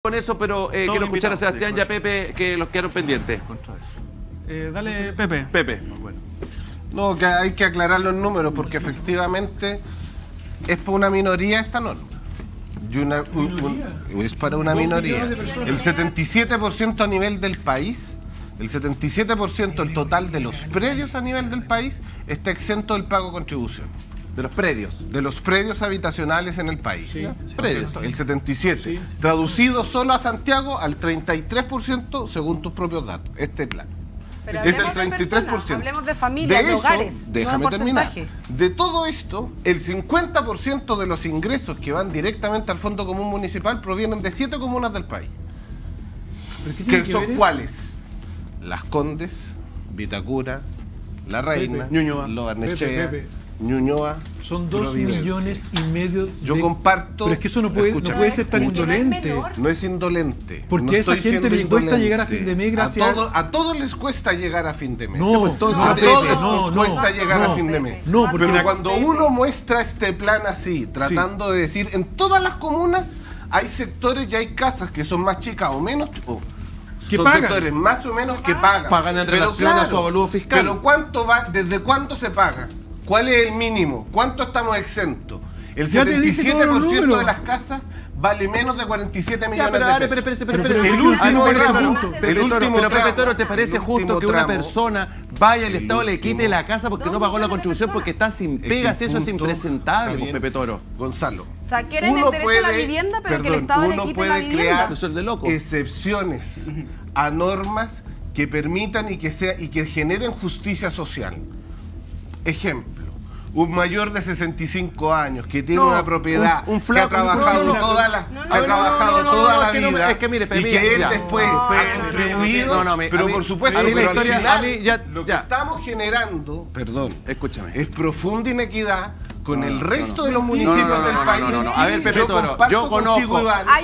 con eso, pero quiero escuchar a Sebastián y a Pepe, que los quedaron pendientes. Dale, Pepe. Pepe. No, que hay que aclarar los números, porque efectivamente es para una minoría esta norma. Es para una minoría. El 77% a nivel del país, el 77% del total de los predios a nivel del país está exento del pago de contribución. De los predios. De los predios habitacionales en el país. Sí. Predios, el 77%. Sí. Traducido solo a Santiago al 33% según tus propios datos. Este plan. Pero es el 33%. Hablemos de familias, de hogares. Déjame terminar. De todo esto, el 50% de los ingresos que van directamente al Fondo Común Municipal provienen de 7 comunas del país. ¿Que son cuáles? Las Condes, Vitacura, La Reina, Ñuñoa, Lo Barnechea, Ñuñoa. Son 2,5 millones. Yo comparto. Pero es que eso no puede ser tan indolente. No es indolente. Porque a esa gente le cuesta llegar a fin de mes gracias a todos les cuesta llegar a fin de mes. No, entonces a todos les cuesta llegar a fin de mes. No, porque pero cuando uno muestra este plan así, tratando de decir, en todas las comunas hay sectores y hay casas que son más chicas o menos, que son pagan. Sectores más o menos que pagan. Pagan en relación a su avalúo fiscal. Pero ¿cuánto va? ¿Desde cuánto se paga? ¿Cuál es el mínimo? ¿Cuánto estamos exentos? El 77% de las casas vale menos de 47 millones de pesos. Pero el último tramo. Pero Pepe Toro, ¿te parece justo que una persona vaya al Estado le quite la casa porque no pagó la contribución porque está sin pegas? Eso es impresentable, pues, Pepe Toro. Gonzalo. O sea, quieren el derecho a la vivienda, pero que el Estado le quite la vivienda. Uno puede crear excepciones a normas que permitan y que generen justicia social. Ejemplo. Un mayor de 65 años que tiene una propiedad, que ha trabajado toda la vida, es que mire, y que él después ha contribuido, pero por supuesto, pero al final, lo que estamos generando, escúchame, es profunda inequidad con el resto de los municipios del país. A ver, Pepe Toro, yo conozco,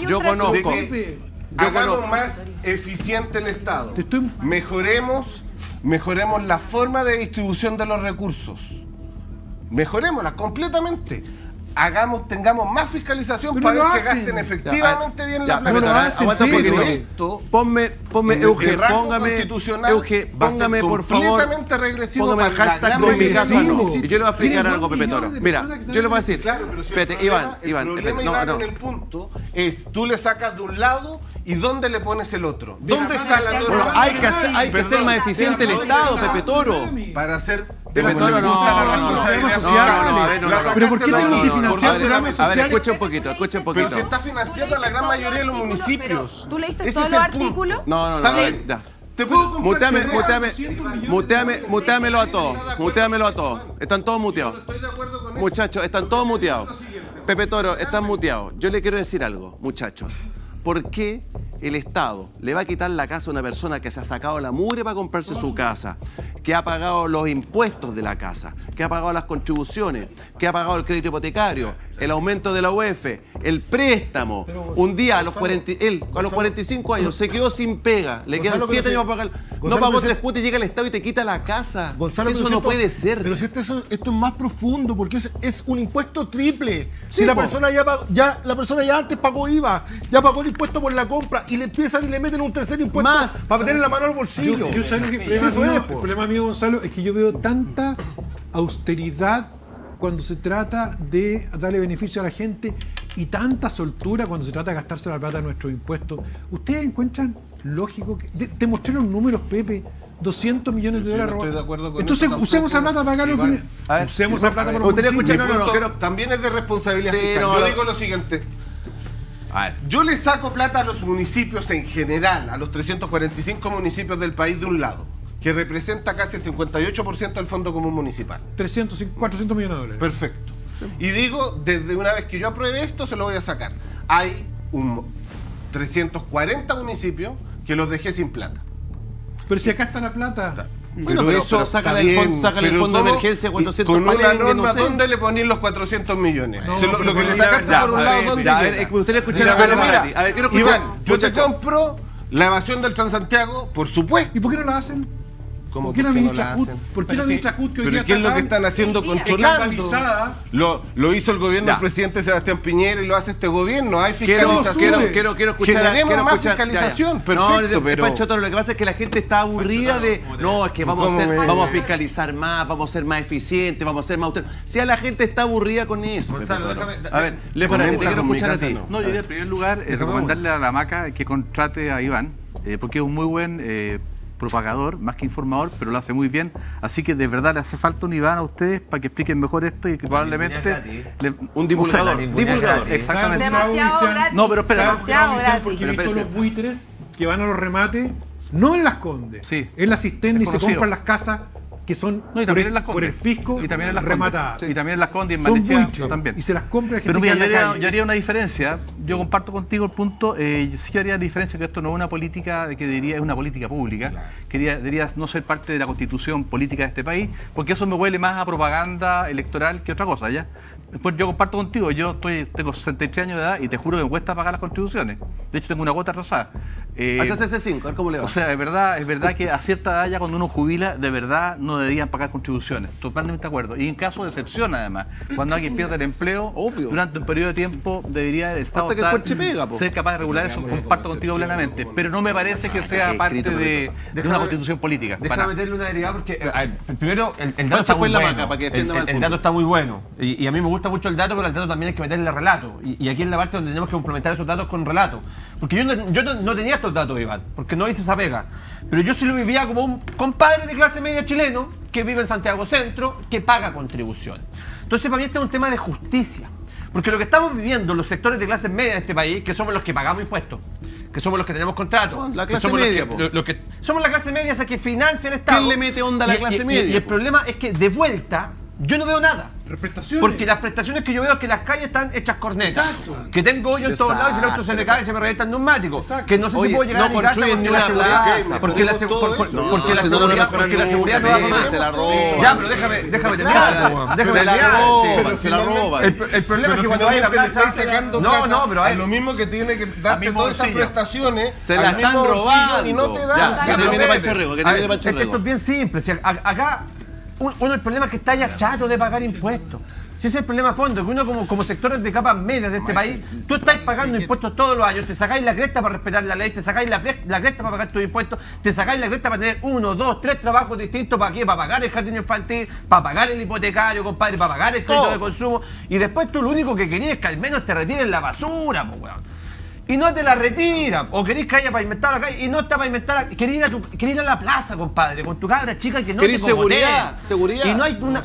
hagamos más eficiente el Estado, mejoremos la forma de distribución de los recursos. Mejorémosla completamente. Tengamos más fiscalización para ver que gasten efectivamente bien la plata. Aguanta un poquito. Ponme, Euge, póngame por favor, póngame el hashtag con mi casa no. Y yo le voy a explicar algo, Pepe Toro. Mira, yo le voy a decir, espérate, Iván, el problema en el punto es, tú le sacas de un lado y ¿dónde le pones el otro? ¿Dónde está la norma? Bueno, hay que hacer más eficiente el Estado, Pepe Toro. Para hacer... Pepe Toro, no. Pero ¿por qué tenemos que financiar programas sociales? A ver, escucha un poquito. Pero se está financiando a la gran mayoría de los municipios. ¿Tú leíste todos los artículos? No, ya. ¿Te puedo comprar? Muteamelo a todos. Están todos muteados. Muchachos, están todos muteados. Pepe Toro, están muteados. Yo le quiero decir algo, muchachos. ¿Por qué el Estado le va a quitar la casa a una persona que se ha sacado la mugre para comprarse su casa, que ha pagado los impuestos de la casa, que ha pagado las contribuciones, que ha pagado el crédito hipotecario, el aumento de la UEF, el préstamo? Un día a los 45 años se quedó sin pega, le quedan 7 años para pagar, no pagó 3 cuotas y llega el Estado y te quita la casa. Gonzalo, eso no puede ser. Pero si esto es más profundo, porque es un impuesto triple. Si la persona la persona ya antes pagó IVA, ya pagó el impuesto por la compra, y le empiezan y le meten un tercer impuesto más para meterle la mano al bolsillo. El problema mío, Gonzalo, es que yo veo tanta austeridad cuando se trata de darle beneficio a la gente y tanta soltura cuando se trata de gastarse la plata de nuestros impuestos. ¿Ustedes encuentran lógico que te mostré los números, Pepe? 200 millones de dólares robados. Entonces usemos esa plata para pagar los... Usemos esa plata para los municipios. También es de responsabilidad fiscal. Yo digo lo siguiente. Yo le saco plata a los municipios en general, a los 345 municipios del país de un lado, que representa casi el 58% del Fondo Común Municipal. 400 millones de dólares. Perfecto. Y digo, desde una vez que yo apruebe esto, se lo voy a sacar. Hay 340 municipios que los dejé sin plata. Pero si acá está la plata... Bueno, pero sácale el fondo de emergencia 400 con una norma, ¿dónde le ponen los 400 millones? Lo que le sacaste por un lado, ¿dónde llega? Me gustaría escuchar a Marati. A ver, quiero escuchar. Iván, yo te compro la evasión del Transantiago, por supuesto. ¿Y por qué no la hacen? ¿Cómo? ¿Por qué la no ministra la Cut? hacen? ¿Por qué la ministra Cut que hoy ¿Pero día qué es lo que está están haciendo escandalizada? Lo hizo el gobierno del presidente Sebastián Piñera y lo hace este gobierno. Hay fiscalización. Quiero escuchar más fiscalización. Perfecto, pero Pancho Toro, lo que pasa es que la gente está aburrida de no, es que vamos a fiscalizar más, vamos a ser más eficientes, vamos a ser más austeros. Si a la gente está aburrida con eso. Gonzalo, A ver, te quiero escuchar a ti. No, yo en primer lugar recomendarle a la Maca que contrate a Iván, porque es un muy buen propagador, más que informador, pero lo hace muy bien. Así que de verdad le hace falta un Iván a ustedes para que expliquen mejor esto y que probablemente... Un divulgador. Exactamente. Demasiado gratis. No, pero espera. Demasiado gratis. Porque he visto los buitres que van a los remates, no en Las Condes, Sí. en la cisterna y se conocido. compran las casas que son No, y también en Las por Condes. el fisco Y también en Las rematadas. Condes. Y también en Las Condes y en Son Maldechea buitres también. y se las compra gente Pero mira, que anda en la calle. yo haría una diferencia. Yo comparto contigo el punto. Sí haría la diferencia que esto no es una política que diría es una política pública. Claro. Que debería no ser parte de la constitución política de este país, porque eso me huele más a propaganda electoral que otra cosa, ¿ya? Después yo comparto contigo, tengo 63 años de edad y te juro que me cuesta pagar las contribuciones. De hecho tengo una cuota atrasada. HCC5, a ver cómo le va. O sea, es verdad que a cierta edad ya cuando uno jubila, de verdad no deberían pagar contribuciones. Totalmente de acuerdo. Y en caso de excepción, además, cuando alguien pierde el empleo, Obvio. durante un periodo de tiempo debería el Estado Hasta que el cuerche pega, po. ser capaz de regular eso. Comparto contigo plenamente. Pero no me parece que sea qué parte escrito de una constitución política. Déjame meterle una derivada porque, a ver, primero, el dato Pancho, está muy pues la bueno. Maca, para que defienda más el El punto. dato está muy bueno. Y a mí me gusta mucho el dato, pero al dato también hay que meterle relato. Y aquí es la parte donde tenemos que complementar esos datos con relato. Porque yo no tenía estos datos, Iván, porque no hice esa pega. Pero yo sí lo vivía como un compadre de clase media chileno que vive en Santiago Centro, que paga contribución. Entonces, para mí este es un tema de justicia. Porque lo que estamos viviendo los sectores de clase media de este país, que somos los que pagamos impuestos, que somos los que tenemos contratos, La que clase somos media, los que somos la clase media, esa que financia el Estado. ¿Quién le mete onda a la clase media, Y el po? problema es que de vuelta yo no veo nada. Prestaciones. Porque las prestaciones que yo veo es que las calles están hechas cornetas. Exacto. Que tengo hoyo en todos lados y si el auto se me cae y se me revienta el neumático. Que no sé si puedo llegar a mi casa construyen ni porque la una seguridad... plaza, Porque la seguridad no va a pagar. se la roba. Ya, pero déjame terminar. Se la roba, se la roba. El problema es que cuando vaya a la le plaza... estáis sacando No, plata no, pero a hay... lo mismo que tiene que Al darte mismo todas esas bolsillo. prestaciones. Se al la mismo están bolsillo robando. Y no te dan. Ya, que termine Pancho Rego, que termine Pancho Esto Rego. es bien simple. Si acá, el problema es que está ya chato de pagar impuestos. Si ese es el problema a fondo, que uno como sectores de capas medias de este país, tú estás pagando impuestos todos los años, te sacáis la cresta para respetar la ley, te sacáis la cresta para pagar tus impuestos, te sacáis la cresta para tener 1, 2, 3 trabajos distintos, ¿para qué? Para pagar el jardín infantil, para pagar el hipotecario, compadre, para pagar el crédito de consumo, y después tú lo único que querías es que al menos te retiren la basura, pues weón. Y no te la retiran, o querés que haya pavimentado la calle y no está pavimentada, querés ir a la plaza, compadre, con tu cabra chica que no Querés te cogoteen. seguridad. Y no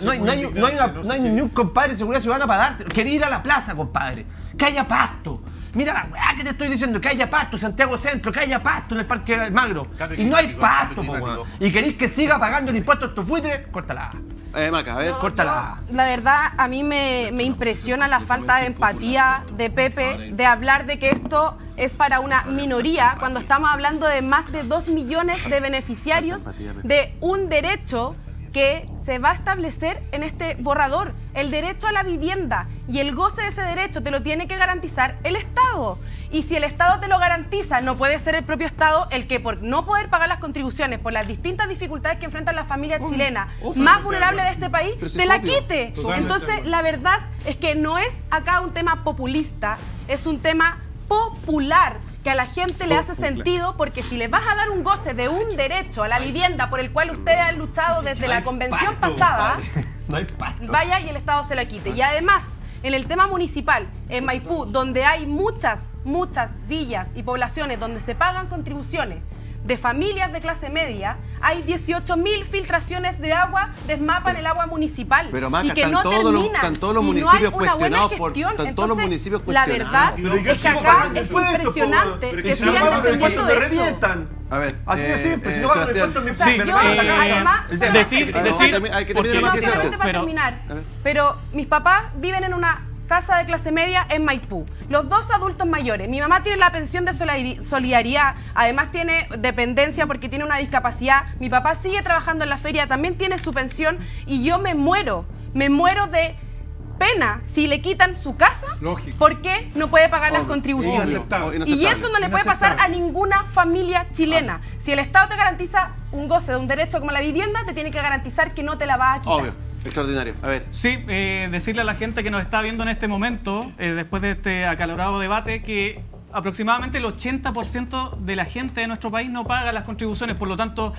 hay ningún compadre de seguridad ciudadana para darte. Querés ir a la plaza, compadre, que haya pasto. Mira la weá que te estoy diciendo, que haya pasto, Santiago Centro, que haya pasto en el Parque Almagro. Y no hay pasto, po, weón. Y queréis que siga pagando el impuesto a estos buitres, córtala. Maca, a ver. Córtala. La verdad, a mí me impresiona la falta de empatía de Pepe de hablar de que esto es para una minoría cuando estamos hablando de más de 2 millones de beneficiarios de un derecho que se va a establecer en este borrador, el derecho a la vivienda, y el goce de ese derecho te lo tiene que garantizar el Estado. Y si el Estado te lo garantiza, no puede ser el propio Estado el que, por no poder pagar las contribuciones, por las distintas dificultades que enfrentan las familias chilenas más vulnerables de este país, te la quite. Entonces, la verdad es que no es acá un tema populista, es un tema popular, que a la gente le hace sentido, porque si le vas a dar un goce de un derecho a la vivienda por el cual ustedes han luchado desde la convención pasada, No hay pasto. vaya y el Estado se lo quite. Y además, en el tema municipal, en Maipú, donde hay muchas villas y poblaciones donde se pagan contribuciones de familias de clase media, hay 18.000 filtraciones de agua, desmapan el agua municipal. Pero Maca, y que están no todos los- termina, están todos los y municipios no hay una buena cuestionados por- gestión. están todos los Entonces, municipios la verdad cuestionados. Yo es que sigo acá pagando es impuestos, impresionante po, que pero sigan si no pago dependiendo de me eso. revientan. A ver. Así de simple, si no pago los Sebastián. impuestos me Sí, me Yo, van a sacar. además, El tema. decir, hay que porque- terminar más que No, Sebastián. solamente para terminar. Pero mis papás viven en una casa de clase media en Maipú. Los dos adultos mayores. Mi mamá tiene la pensión de solidaridad, además tiene dependencia porque tiene una discapacidad. Mi papá sigue trabajando en la feria, también tiene su pensión y yo me muero de pena si le quitan su casa, Lógico. ¿por qué no puede pagar las contribuciones? Inaceptable. Y eso no le puede pasar a Inaceptable. ninguna familia chilena. Si el Estado te garantiza un goce de un derecho como la vivienda, te tiene que garantizar que no te la va a quitar. Obvio, extraordinario. A ver. Sí, decirle a la gente que nos está viendo en este momento, después de este acalorado debate, que aproximadamente el 80% de la gente de nuestro país no paga las contribuciones, por lo tanto,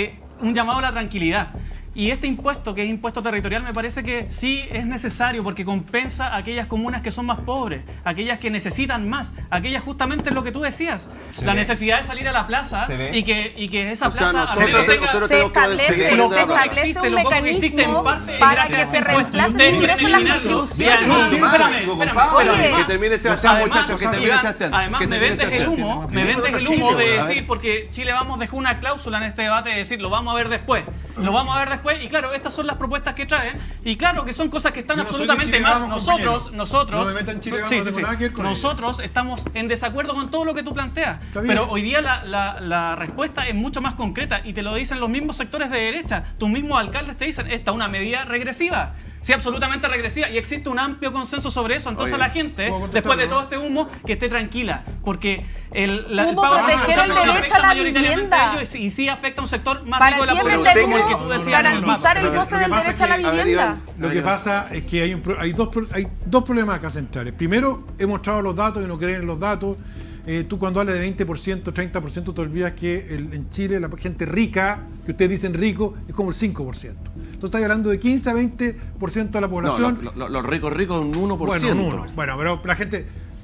un llamado a la tranquilidad. Y este impuesto, que es impuesto territorial, me parece que sí es necesario porque compensa a aquellas comunas que son más pobres, aquellas que necesitan más, aquellas justamente lo que tú decías, la necesidad de salir a la plaza y que esa O sea, plaza nosotros Se establece lo un poco que existe en mecanismo parte es para gracias que a se ese impuesto. reemplace Ustedes el ingreso en las eliminarlo. contribuciones. No, Sí, espérame. Que termine Sebastián, muchachos, que termine Sebastián. Además, Que me termine vendes el Sebastián. humo, de decir, porque Chile Vamos dejó una cláusula en este debate de decir, lo vamos a ver después. Lo vamos a ver después, y claro, estas son las propuestas que traen, y claro que son cosas que están Yo no soy de absolutamente Chile mal. Vamos, Nosotros, No me metan Chile Vamos, no tengo nada que ver con nosotros estamos en desacuerdo con todo lo que tú planteas. Está bien. Pero hoy día la respuesta es mucho más concreta, y te lo dicen los mismos sectores de derecha. Tus mismos alcaldes te dicen, esta es una medida regresiva. Sí, absolutamente regresiva, y existe un amplio consenso sobre eso. Entonces, Oye, a la gente, ¿puedo contestar, después de no? todo este humo, que esté tranquila, porque el Humo pago de proteger el contribuciones derecho afecta a la mayoritariamente a vivienda. ellos, y sí afecta a un sector más ¿Para rico de la qué población, vender como el que humo? tú decías. Garantizar el Lo goce que del pasa derecho a la es que- a ver, vivienda. Iván. Lo que pasa es que hay dos problemas acá centrales. Primero, he mostrado los datos y no creen en los datos. Tú cuando hablas de 20%, 30%, te olvidas que en Chile la gente rica, que ustedes dicen rico, es como el 5%. Entonces estás hablando de 15 a 20% de la No, población. los ricos es un 1%. Bueno, pero la gente...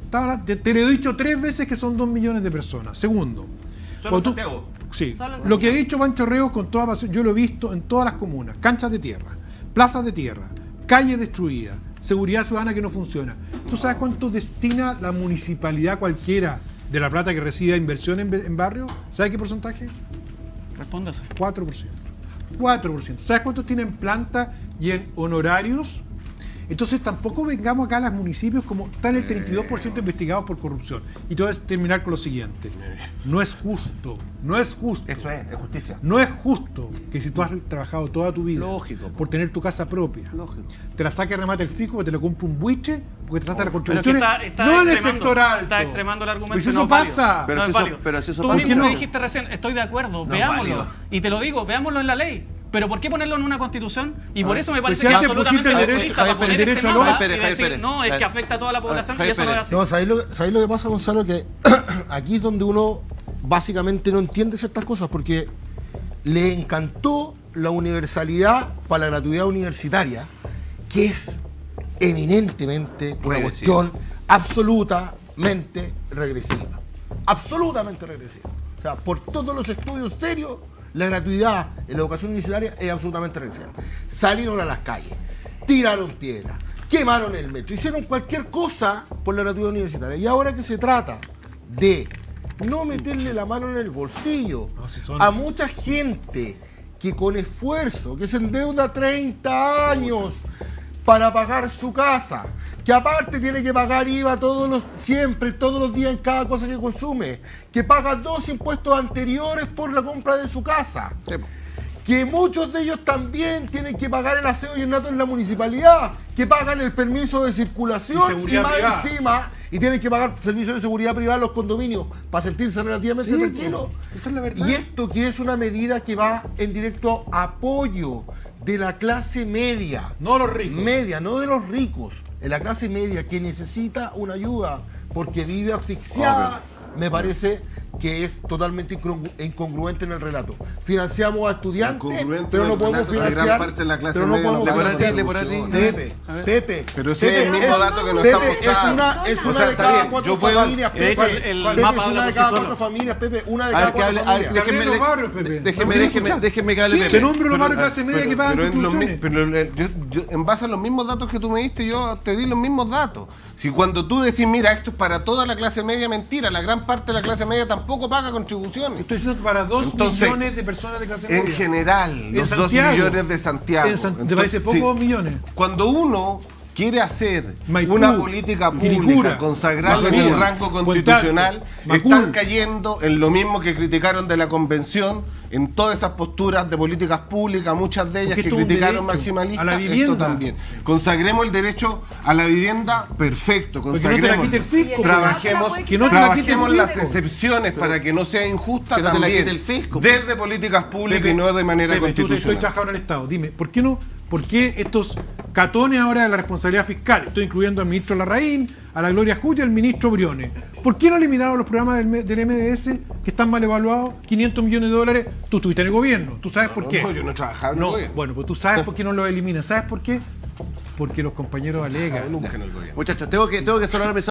Te lo he dicho 3 veces que son 2 millones de personas. Segundo. Solo en cuando Santiago. Sí. Solo en Lo que ha dicho Pancho Reos con toda pasión, yo lo he visto en todas las comunas. Canchas de tierra, plazas de tierra, calles destruidas, seguridad ciudadana que no funciona. ¿Tú sabes cuánto destina la municipalidad cualquiera de la plata que recibe a inversión en barrio? ¿Sabes qué porcentaje? Respóndase. 4%. 4%. ¿Sabes cuántos tienen planta y en honorarios? Entonces tampoco vengamos acá a los municipios como están el 32% investigados por corrupción. Y te voy a terminar con lo siguiente. No es justo, Eso es justicia. no es justo que si tú has trabajado toda tu vida Lógico, por tener tu casa propia, Lógico. te la saque remate el fisco, te la compre un buitre, porque te trata la Pero que contribución. está No en el extremando, sector alto. está extremando el argumento. Pues eso no es válido. pasa. Pero No si es eso- válido. pero si eso Tú pasa. mismo ¿Por qué me no? dijiste recién, estoy de acuerdo, No es veámoslo. válido. Y te lo digo, veámoslo en la ley. Pero ¿por qué ponerlo en una constitución? Y por eso me Pues parece si que es antes absolutamente pusiste el derecho- populista para el poner derecho este al mapa ocio. y Javier decir, Pérez. no, es que afecta a toda la población, y Javier eso no es Pérez. así. No, ¿sabéis lo que pasa, Gonzalo? Que aquí es donde uno básicamente no entiende ciertas cosas, porque le encantó la universalidad para la gratuidad universitaria, que es eminentemente una Regresiva. cuestión absolutamente regresiva. Absolutamente regresiva. O sea, por todos los estudios serios, la gratuidad en la educación universitaria es absolutamente regresiva. Salieron a las calles, tiraron piedras, quemaron el metro, hicieron cualquier cosa por la gratuidad universitaria. Y ahora que se trata de no meterle la mano en el bolsillo No, si son- a mucha gente que con esfuerzo, que se endeuda 30 años para pagar su casa, que aparte tiene que pagar IVA todos los días en cada cosa que consume, que paga 2 impuestos anteriores por la compra de su casa, que muchos de ellos también tienen que pagar el aseo y ornato en la municipalidad, que pagan el permiso de circulación Y seguridad más privada. encima, y tienen que pagar servicios de seguridad privada en los condominios para sentirse relativamente Sí, tranquilos. pues, esa es la verdad. Y esto que es una medida que va en directo apoyo de la clase media. No los ricos. Media, no de los ricos. En la clase media que necesita una ayuda porque vive asfixiada, me parece que es totalmente incongruente en el relato. Financiamos a estudiantes, Incongruente pero en no el podemos relato de gran financiar. parte de la clase Pero no media no podemos paga financiar. contribuciones. Pepe, Pero ese es el mismo Pepe, dato que nos Pepe, está mostrando. es O una sea, de está cada bien, 4 yo puedo- familias, de hecho, Pepe. el Pepe mapa es habla una de por sí cada solo. 4 familias, Pepe, una de A ver, cada que hable, 4 a ver, familias. Déjeme los barrios, Pepe. déjeme que hable Sí, Pepe. te nombro los barrios de clase media que pagan pero contribuciones. yo, en base a los mismos datos que tú me diste, yo te di los mismos datos. Si cuando tú decís, mira, esto es para toda la clase media, mentira, la gran parte de la clase media tampoco paga contribuciones. Estoy diciendo que para 2 Entonces, millones de personas de clase media. En general, En los 2 Santiago. millones de Santiago. ¿Te parece poco sí, 2 millones? Cuando uno quiere hacer Maipú, una política pública Quilicura, consagrarla en Macul, un rango Puente constitucional, Alto, están Macul. cayendo en lo mismo que criticaron de la convención, en todas esas posturas de políticas públicas, muchas de ellas Porque que esto es un criticaron derecho maximalistas, a la esto vivienda. también. Consagremos el derecho a la vivienda, perfecto, Porque no te la quite el fisco. trabajemos, Que no te la quite el trabajemos las fisco. excepciones para que no sea injusta que no te la también, quite el fisco. desde políticas públicas Pepe, y no de manera Pepe, tú estoy constitucional. trabajando en el Estado. Dime, ¿por qué estos catones ahora de la responsabilidad fiscal? Estoy incluyendo al ministro Larraín, a la Gloria Juti y al ministro Briones. ¿Por qué no eliminaron los programas del MDS que están mal evaluados? 500 millones de dólares. Tú estuviste en el gobierno. ¿Tú sabes por qué? No, yo no trabajaba en el No, gobierno. bueno, pues tú sabes por qué no los eliminan. ¿Sabes por qué? Porque los compañeros alegan. Nunca en el gobierno. Muchachos, tengo que cerrar mi